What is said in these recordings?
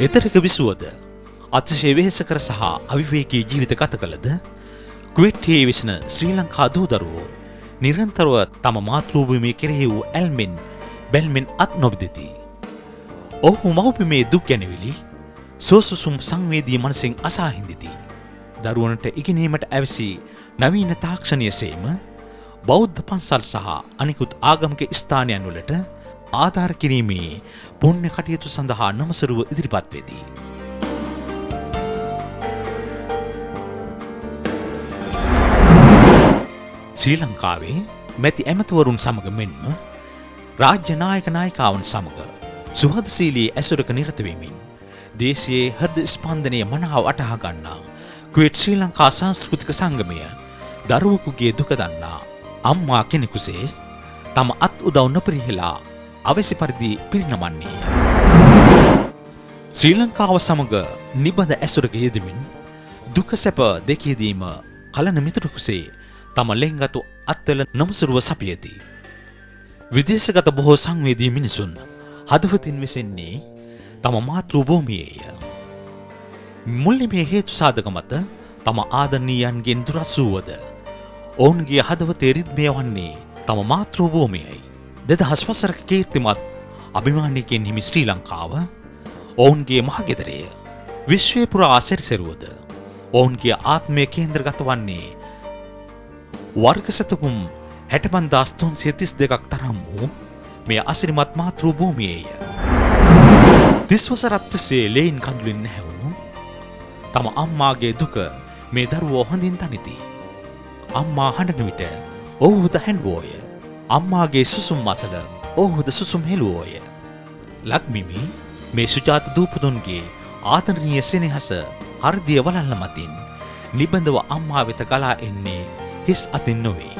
එතරක විසුවද අතිශය වෙහෙසකර සහ අවිවේකී ජීවිත ගත කළද කුවේට්යේ විසන ශ්‍රී ලංකා දූදරුවෝ නිරන්තරව තම මාතෘභූමිය කෙරෙහි වූ ඇල්මෙන් බැල්මෙන් අත් නොබිදෙති. ඔහු මව්බිමේ දුක් ගැනවිලි සෝසුසුම් සංවේදී මනසින් අසා හිඳිති. දරුවනට ඉගෙනීමට ඇවසි නවීන තාක්ෂණය සේම බෞද්ධ පන්සල් සහ අනිකුත් ආගමික ස්ථානයන් වලට ආධාර කිරීමේ පුණ්‍ය කටයුතු සඳහා නමසරුව ඉදිරිපත් වෙදී. ශ්‍රී ලංකාවේ මැති ඇමතිවරුන් සමග මෙන්ම රාජ්‍ය නායක නායිකාවන් සමග සුහදශීලී ඇසුරක නිරත වෙමින් දේශයේ හෘද ස්පන්දනය මනාව වටහා ගන්නා කුවේට් ශ්‍රී ලංකා සංස්කෘතික සංගමය දරුවෙකුගේ දුක දන්නා අම්මා කෙනෙකුසේ තම අත් උදව් නොපිරිහෙලා අවශ්‍ය පරිදි පිරිනමන්නේය. ශ්‍රී ලංකාව සමග නිබඳ ඇසුරක යෙදමින් දුක සැප දෙකේදීම කලන මිතුරෙකුසේ තම ලෙන්ගතු අත්වල නමසරුව සපියති. විදේශගත බොහෝ සංවේදී මිනිසුන් හදවතින් වෙසෙන්නේ තම මාතෘ භූමියේය. මුල්ලිමේ හේතු සාධක මත තම ආදරණීයන්ගෙන් දුරස් වූවද ඔවුන්ගේ හදවතේ රිද්මය වන්නේ තම මාතෘ භූමියයි. 2000 වසරක කීර්තිමත් අභිමානයකින් හිමි ශ්‍රී ලංකාව ඔවුන්ගේ මහගෙදරය. විශ්වය පුරා සැරිසරුවද ඔවුන්ගේ ආත්මය කේන්ද්‍රගත වන්නේ වර්ග සතකුම් 65332ක් තරම් වූ මේ අසිරිමත් මාතෘ භූමියේය. 30 වසරක් තිස්සේ ලේන් කඳුලින් නැහැවුණු තම අම්මාගේ දුක මේ දරුවෝ හොඳින් තනිති. අම්මා හඬන විට ඔහුද හැඬුවෝය. අම්මාගේ සුසුම් මසල ඔහුද සුසුම් හෙළුවෝය. ලක්මිමි මේ සුජාත දූපතුන්ගේ ආදරණීය සෙනෙහස හෘදය වලල්ල මතින් නිබඳව අම්මා වෙත ගලා එන්නේ හිස් අතින් නොවේ.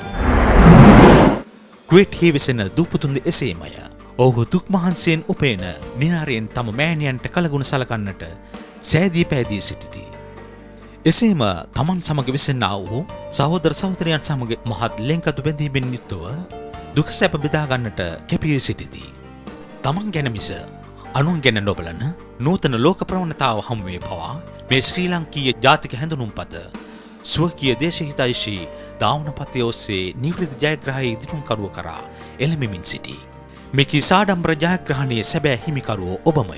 කුවේට්හි වෙසෙන දූපතුන්ද එසේමය. ඔහු දුක් මහන්සියෙන් උපේන නිනාරයෙන් තම මෑණියන්ට කලගුණ සලකන්නට සෑදී පෑදී සිටිති. එසේම තමන් සමග වෙසෙන්නා වූ සහෝදර සහෝදරයන් සමග මහත් ලෙන්කතු බැඳීමෙන් යුක්තව දුක සැප බෙදා ගන්නට කැපී සිටිති. තමන් ගැන මිස අනුන් ගැන නොබලන නූතන ලෝක ප්‍රවණතාව හමුවේ පවා මේ ශ්‍රී ලංකීය ජාතික හැඳුනුම්පත ස්වකීය දේශහිතයිෂී දාවනපතය ඔස්සේ නිවෘත්ති ජයග්‍රහයේ ඉදිරිකරුව කරා එළඹෙමින් සිටි. මෙකී සාඩම්බර ජයග්‍රහණයේ සැබෑ හිමිකරුවෝ ඔබමය.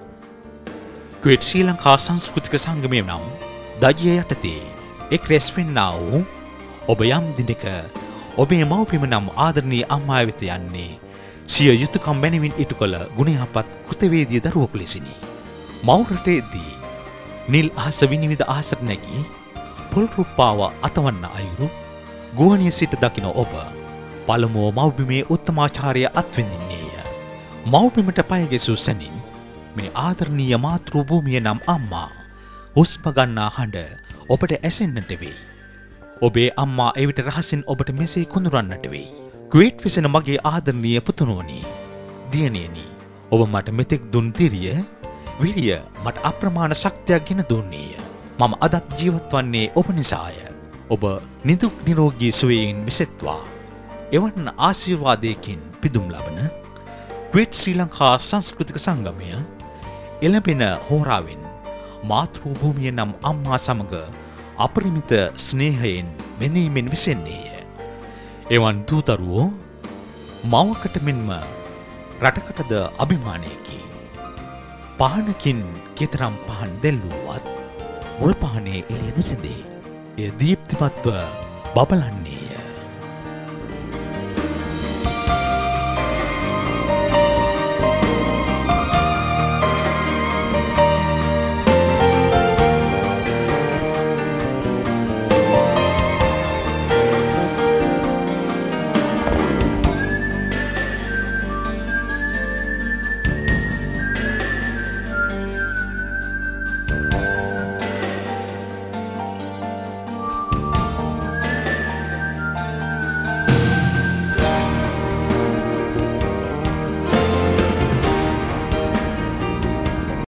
කුවේට් ශ්‍රී ලංකා සංස්කෘතික සංගමය නම් දජය යටතේ එක් රැස් වෙන්නා වූ ඔබ යම් දිනක ඔබේ මව්පිම නම් ආදරණීය අම්මා වෙත යන්නේ සිය යුතුයකම් මැනවින් ඉටු කළ ගුණයහපත් කෘතවේදී දරුවෙකු ලෙසිනි. මව් රටේදී නිල් අහස විනිවිද අහසට නැගී පොල් රුප්පාව අතවන්න අයුරු ගුවනිය සිට දකින ඔබ පළමුව මව්බිමේ උත්තමාචාරය අත්විඳින්නේය. මව්බිමට පය ගැසූ සැනින් මේ ආදරණීය මාතෘ භූමිය නම් අම්මා හුස්ම ගන්නා හඬ ඔබට ඇසෙන්නට වෙයි. ඔබේ අම්මා එවිට රහසින් ඔබට මෙසේ කුඳුරන්නට වෙයි. කුවේට් වෙසෙන මගේ ආදරණීය පුතුණෝනි, දියණියනි, ඔබ මට මෙතෙක් දුන් දිරිය, විරිය මට අප්‍රමාණ ශක්තියක් ගෙන දුන්නේය. මම අදත් ජීවත් වන්නේ ඔබ නිසාය. ඔබ නිදුක් නිරෝගී සුවයෙන් වෙසෙත්වා. එවන් ආශිර්වාදයකින් පිදුම් ලබන කුවේට් ශ්‍රී ලංකා සංස්කෘතික සංගමය එළඹෙන හෝරාවෙන් මාතෘ භූමිය නම් අම්මා සමග අපරිමිත ස්නේහයෙන් බැඳීමෙන් විසෙන්නේය. එවන් දූදරුවෝ මවකට මෙන්ම රටකටද අභිමානයකි. පහනකින් කෙතරම් පහන් දැල්වුවත් මුල් පහනේ එළිය නොසිඳේ. එය දීප්තිමත්ව බබලන්නේය.